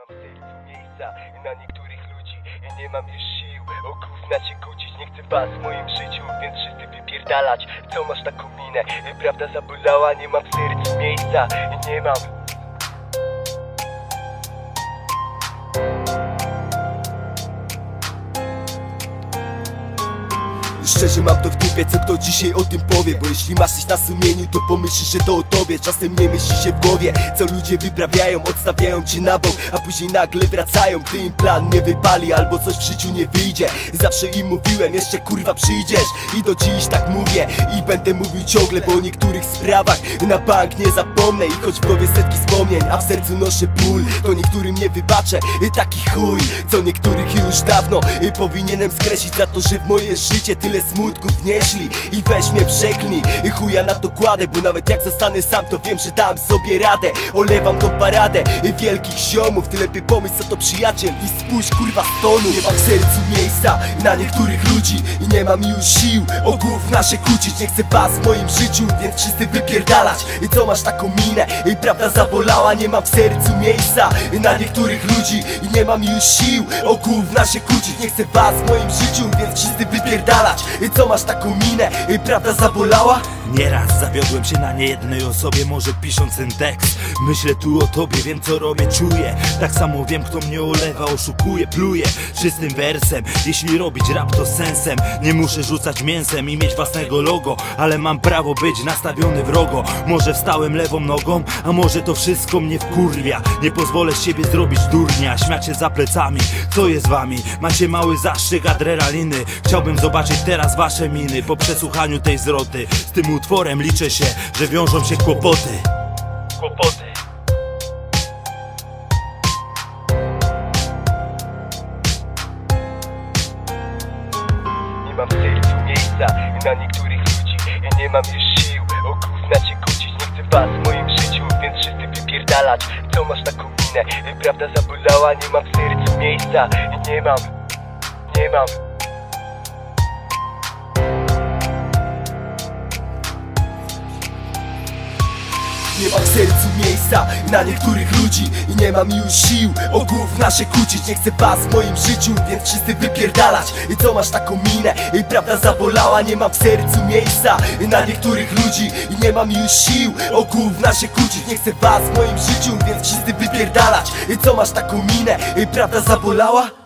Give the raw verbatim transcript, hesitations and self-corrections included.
mam w sercu miejsca na niektórych ludzi i nie mam już sił o gówna się kłócić. Nie chcę was w moim życiu, więc wszyscy wypierdalać. Co masz taką minę? Prawda zabolała, nie mam w sercu miejsca i nie mam. Szczerze mam to w dupie, co kto dzisiaj o tym powie. Bo jeśli masz coś na sumieniu, to pomyślisz, że to o tobie. Czasem nie myśli się w głowie, co ludzie wyprawiają. Odstawiają cię na bok, a później nagle wracają, gdy im plan nie wypali albo coś w życiu nie wyjdzie. Zawsze im mówiłem, jeszcze kurwa przyjdziesz. I do dziś tak mówię i będę mówił ciągle, bo o niektórych sprawach na bank nie zapomnę. I choć w głowie setki wspomnień, a w sercu noszę ból, to niektórym nie wybaczę taki chuj, co niektórych już dawno powinienem skreślić za to, że w moje życie tyle smutków wnieśli. I weź mnie przeklnij, chuja na to kładę, bo nawet jak zostanę sam, to wiem, że dam sobie radę. Olewam tą paradę wielkich ziomów, ty lepiej pomyśl, co to przyjaciel i spójrz kurwa z tonu. Nie mam w sercu miejsca na niektórych ludzi i nie mam już sił o gówna się kłócić. Nie chcę was w moim życiu, więc wszyscy wypierdalać. I co masz taką minę? I prawda zabolała. Nie mam w sercu miejsca na niektórych ludzi i nie mam już sił o gówna się kłócić. Nie chcę was w moim życiu, więc wszyscy wypierdalać. I co masz taką minę? I prawda zabolała? Nieraz zawiodłem się na niejednej osobie, może pisząc ten tekst. Myślę tu o tobie, wiem co robię, czuję. Tak samo wiem, kto mnie olewa, oszukuje, pluje czystym wersem. Jeśli robić rap to sensem, nie muszę rzucać mięsem i mieć własnego logo, ale mam prawo być nastawiony wrogo. Może wstałem lewą nogą, a może to wszystko mnie wkurwia. Nie pozwolę z siebie zrobić durnia, śmiać się za plecami. Co jest z wami? Macie mały zastrzyk adrenaliny. Chciałbym zobaczyć teraz wasze miny po przesłuchaniu tej zwroty. Z tym utworem liczę się, że wiążą się kłopoty. Kłopoty. Nie mam w sercu miejsca na niektórych ludzi i nie mam już sił o gówna się kłócić. Nie chcę was w moim życiu, więc wszyscy wypierdalać. Co masz taką minę? Prawda zabolała. Nie mam w sercu miejsca i nie mam. Nie mam. Nie mam w sercu miejsca na niektórych ludzi i nie mam już sił o gówna się kłócić. Nie chcę was w moim życiu, więc wszyscy wypierdalać. I co masz taką minę? I prawda zabolała. Nie mam w sercu miejsca na niektórych ludzi i nie mam już sił o gówna się kłócić. Nie chcę was w moim życiu, więc wszyscy wypierdalać. I co masz taką minę? I prawda zabolała?